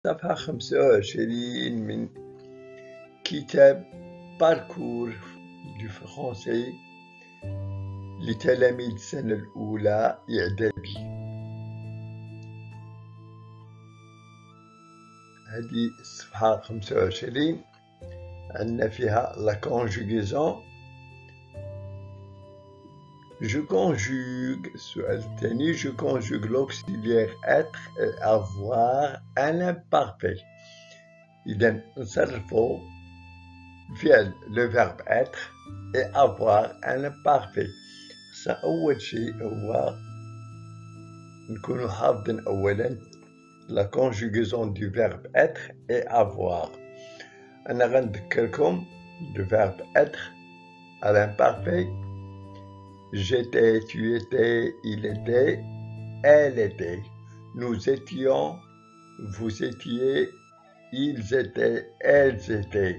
صفحة 25 من كتاب باركور دو فرونسي لتلاميذ السنة الأولى إعدادي. هذه الصفحة 25 عندنا فيها لا كونجوغيزون. Je conjugue, السؤال الثاني, je conjugue l'auxiliaire être et avoir un imparfait. إذا نصرفوا فعل le verbe être et avoir un imparfait. أول شيء هو نكونوا حافظين أولا la conjugaison du verbe être et avoir. أنا غنذكركم le verbe être à l'imparfait. J'étais, tu étais, il était, elle était. Nous étions, vous étiez, ils étaient, elles étaient.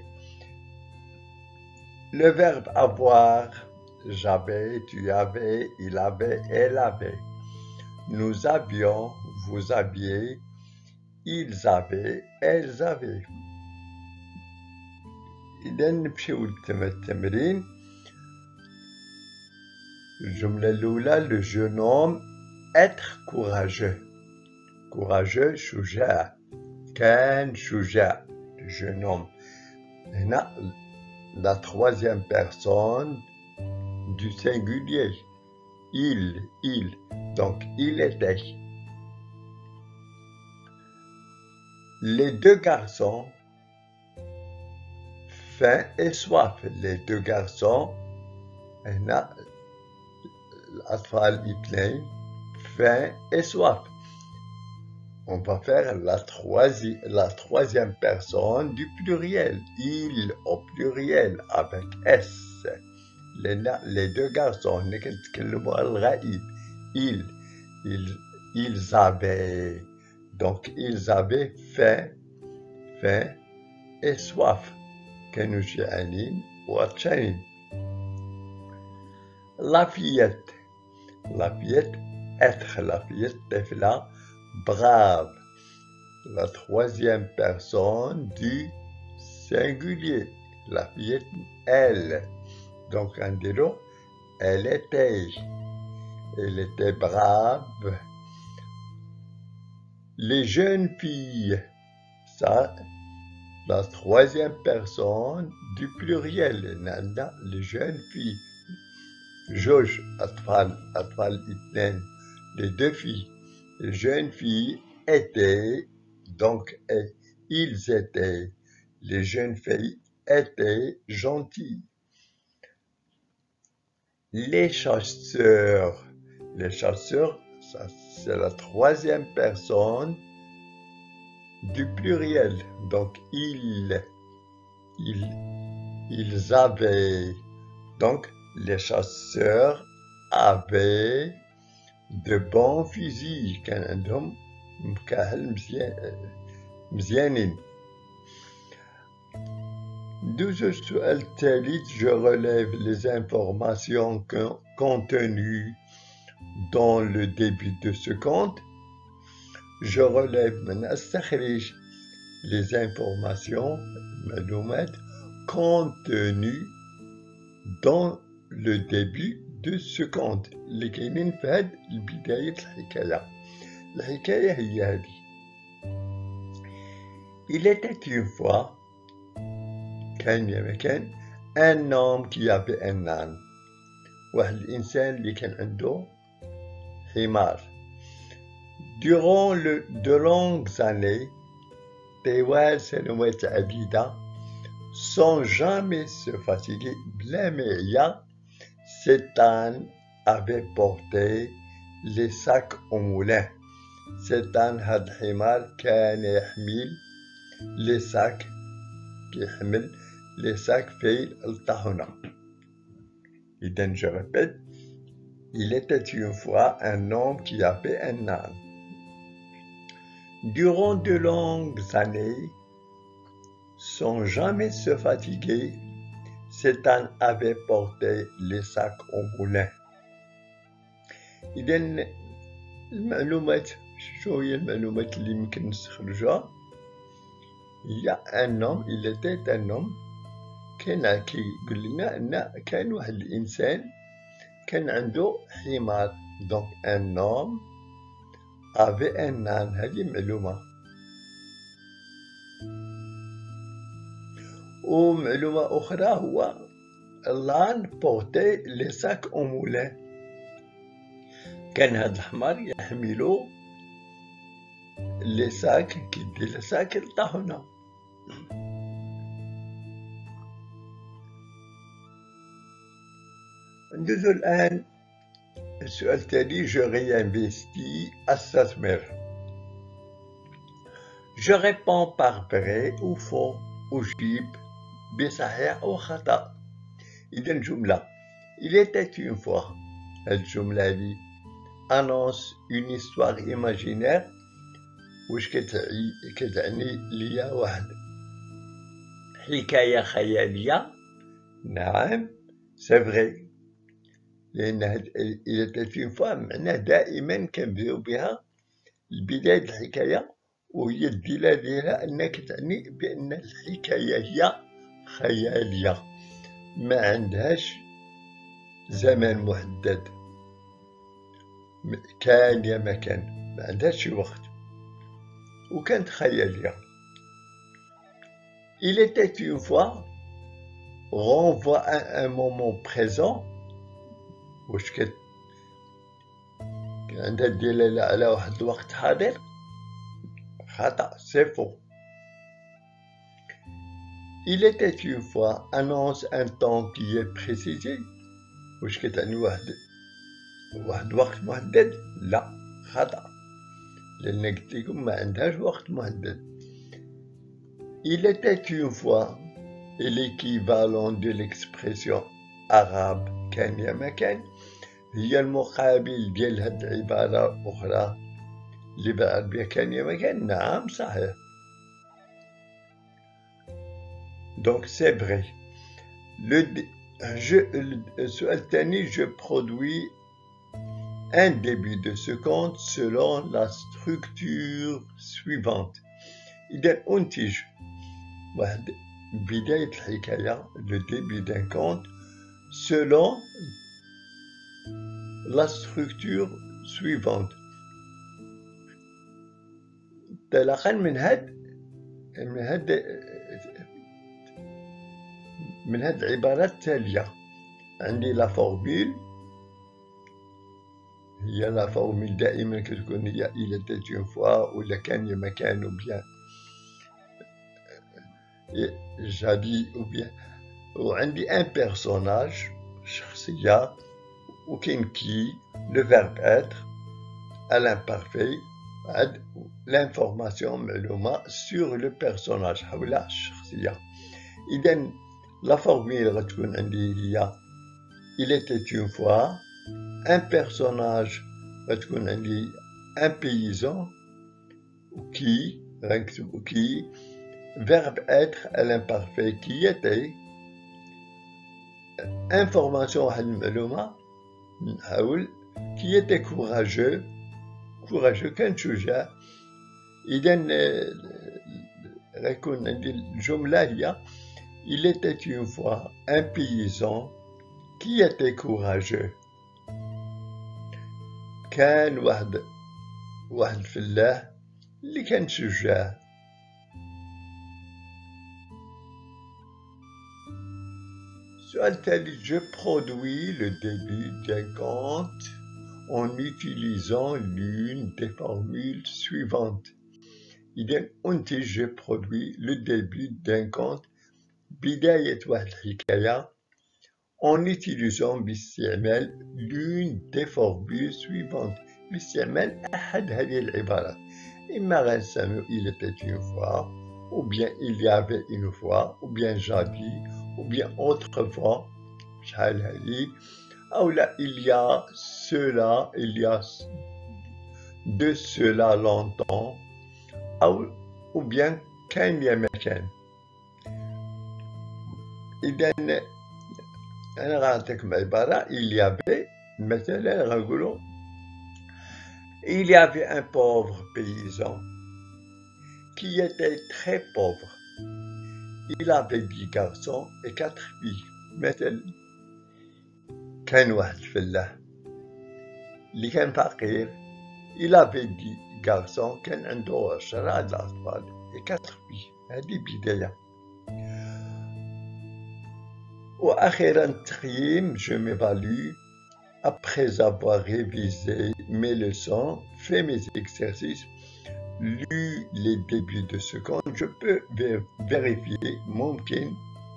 Le verbe avoir, j'avais, tu avais, il avait, elle avait. Nous avions, vous aviez, ils avaient, elles avaient. إذا نمشيو للتمرين. الجملة الأولى, le jeune homme être courageux. Courageux, شجاع. كان شجاع, le jeune homme. هنا la troisième personne du singulier. Il. Donc, il était. Les deux garçons, faim et soif. Les deux garçons, هنا الأطفال الاثنين, faim et soif. On va faire la troisième personne du pluriel. Il au pluriel avec S. Les deux garçons, ils avaient. Donc, ils avaient faim et soif. كانوا جيعانين وعطشانين. La fillette. La fillette, être. La fillette, طفلة, brave. La troisième personne du singulier. La fillette, elle. Donc, en disant, elle était brave. Les jeunes filles, ça, la troisième personne du pluriel. Les jeunes filles. Georges, أطفال اثنين, les deux filles. Les jeunes filles étaient, donc ils étaient. Les jeunes filles étaient gentilles. Les chasseurs. Les chasseurs, ça c'est la troisième personne du pluriel. Donc ils avaient. Donc les chasseurs avaient de bons fusils. كان عندهم مكاحل مزيانين. السؤال الثالث, je relève les informations contenues dans le début de ce conte. Je relève من أستخرج les informations, المعلومات contenues dans le début de ce conte اللي كاينين في هاد بداية الحكاية. الحكاية هي هذه. Il était une fois, كان يا مكان, un homme qui avait un âne. واحد الإنسان اللي كان عنده حمار. Durant de longues années, طوال سنوات عديدة, sans jamais se fatiguer, بلا ما يعيا, cet âne avait porté les sacs au moulin. Cet âne, هاد الحمار, كان يحمل les sacs, كيحمل les sacs في الطاحونة. إذن je répète, il était une fois un homme qui avait un âne. Durant de longues années, sans jamais se fatiguer, cet âne avait porté les sacs au moulin. إذن المعلومات, شو هي المعلومات اللي يمكن نستخرجها؟ il y a un homme, il était un homme كان كيقول لنا ان كان واحد الانسان كان عنده حمار. دونك ان homme avait un âne. هذه معلومة. ومعلومة أخرى هو l'âne portait les sacs au moulin. كان هذا الحمار يحملو لي ساك، كيدي لي ساك للطاحونة. ندوزو الآن السؤال التالي. جو réinvestis أستثمر. Je réponds par vrai ou faux. أجيب بصحيح أو خطأ. إذا جملة il était une fois. الجملة هذه annonce une histoire imaginaire. واش كتعني ليا واحد حكاية خيالية؟ نعم سي فري، لأن il était une fois معناه دائما كنبداو بها بداية الحكاية، وهي الدلالة ديالها أنها كتعني بأن الحكاية هي خيالية ما عندهاش زمن محدد، كان يا ما كان، ما عندهاش شي وقت وكانت خيالية. Il était une fois renvoie à un moment présent. واش عندها دلالة على واحد الوقت حاضر؟ خطأ، سي فو. Il était une fois annonce un temps qui est précisé. واش كتعني واحد وقت محدد؟ لا، خطأ، لأن قلت لكم ما عندهاش وقت محدد. Il était une fois est l'équivalent de l'expression arabe كان يا ما كان، هي المقابل ديال هاد العبارة الأخرى اللي بالعربية كان يا ما كان. نعم صحيح. Donc c'est vrai. السؤال الثاني. Je produis un début de ce conte selon la structure suivante. إذا أنتج واحد بداية الحكاية le début d'un conte selon la structure suivante. انطلاقا من هاد العبارات التالية. عندي لا فورمول، هي لا فورمول دائما كتكون هي il était une fois ولا كان يا ما كان ou bien جابي ou bien. وعندي ان بيرسوناج شخصية، وكاين كي لو فيرب اتر à l'imparfait عاد l'information معلومة sur le personnage حول الشخصية. إذا لا فورمول غتكون عندي هي il était une fois. un personnage غتكون عندي un paysan qui غنكتب qui verbe être à l'imparfait qui était. information واحد المعلومة نحاول qui était courageux كان شجاع. إذا غيكون عندي الجملة هي il était une fois un paysan qui était courageux. كان واحد الفلاح اللي كان شجاع. السؤال التالي. Je produis le début d'un conte en utilisant l'une des formules suivantes. إذا أنتج je produis le début d'un conte بداية واحد الحكاية en utilisant باستعمال l'une des formules suivantes، باستعمال أحد هذه العبارات. إما غنستعملو il était une fois ou bien il y avait une fois ou bien j'habille ou bien autrefois شحال هذه، أو لا il y a cela il y a de cela longtemps، ou bien كان يا ما كان. إذا أنا غنعطيكم عبارة il y avait مثلا غنقولو il y avait un pauvre paysan qui était très pauvre. Il avait 10 garçons et 4 filles. مثل كان واحد الفلاح اللي كان فقير. Il avait 10 garçons, كان عنده 10 أطفال et 4 filles. هذه بداية. وأخيرا التقييم. Je m'évalue. Après avoir révisé mes leçons, fait mes exercices, lu les débuts de seconde, je peux vérifier ممكن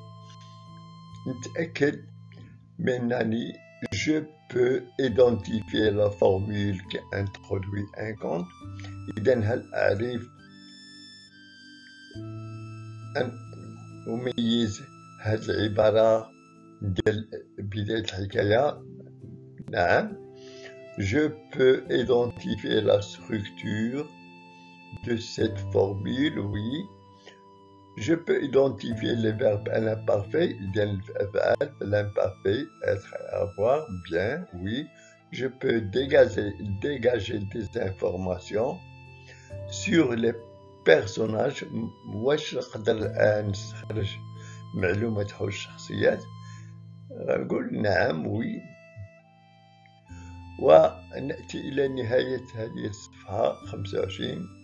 نتأكد من أني je peux identifier la formule qui introduit un compte. إذن هل أعرف أن أميز هذه العبارة ديال بداية الحكاية؟ نعم. Je peux identifier la structure de cette formule, oui. Je peux identifier les verbes à l'imparfait, l'imparfait, être, avoir, bien, oui. Je peux dégager des informations sur les personnages. واش نقدر الآن نستخرج معلومات حول الشخصيات؟ غنقول نعم، oui. ونأتي إلى نهاية هذه الصفحة 25.